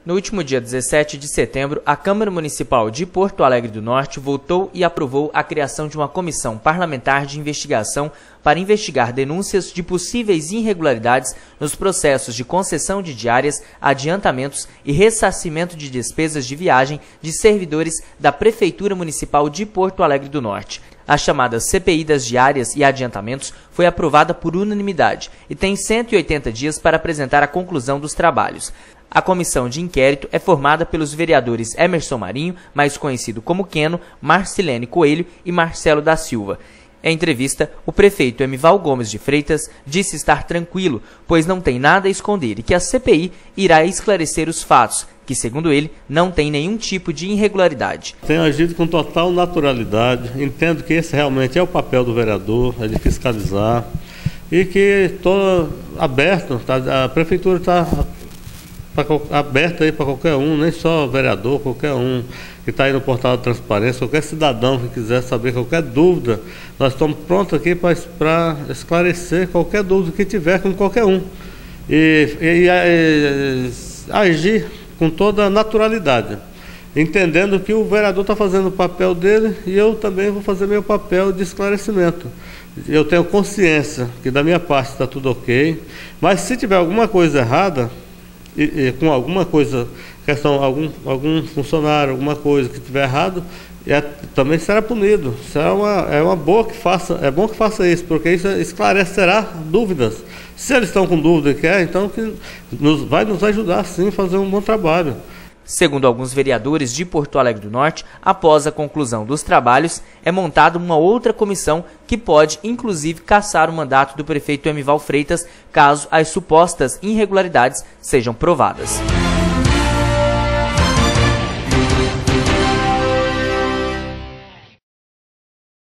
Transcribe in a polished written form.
No último dia 17 de setembro, a Câmara Municipal de Porto Alegre do Norte votou e aprovou a criação de uma comissão parlamentar de investigação para investigar denúncias de possíveis irregularidades nos processos de concessão de diárias, adiantamentos e ressarcimento de despesas de viagem de servidores da Prefeitura Municipal de Porto Alegre do Norte. A chamada CPI das diárias e adiantamentos foi aprovada por unanimidade e tem 180 dias para apresentar a conclusão dos trabalhos. A comissão de inquérito é formada pelos vereadores Emerson Marinho, mais conhecido como Queno, Marcilene Coelho e Marcelo da Silva. Em entrevista, o prefeito Emival Gomes de Freitas disse estar tranquilo, pois não tem nada a esconder e que a CPI irá esclarecer os fatos, que, segundo ele, não tem nenhum tipo de irregularidade. Tenho agido com total naturalidade, entendo que esse realmente é o papel do vereador, é de fiscalizar, e que estou aberto, a prefeitura está aberta aí para qualquer um, nem só vereador, qualquer um que está aí no portal da transparência, qualquer cidadão que quiser saber qualquer dúvida, nós estamos prontos aqui para esclarecer qualquer dúvida que tiver com qualquer um e agir com toda a naturalidade, entendendo que o vereador está fazendo o papel dele e eu também vou fazer meu papel de esclarecimento. Eu tenho consciência que da minha parte está tudo ok, mas se tiver alguma coisa errada, e com alguma coisa, questão, algum funcionário, alguma coisa que estiver errado, também será punido. Isso é bom que faça isso, porque isso esclarecerá dúvidas. Se eles estão com dúvida e querem, então vai nos ajudar sim a fazer um bom trabalho. Segundo alguns vereadores de Porto Alegre do Norte, após a conclusão dos trabalhos, é montada uma outra comissão que pode, inclusive, cassar o mandato do prefeito Emival Freitas, caso as supostas irregularidades sejam provadas.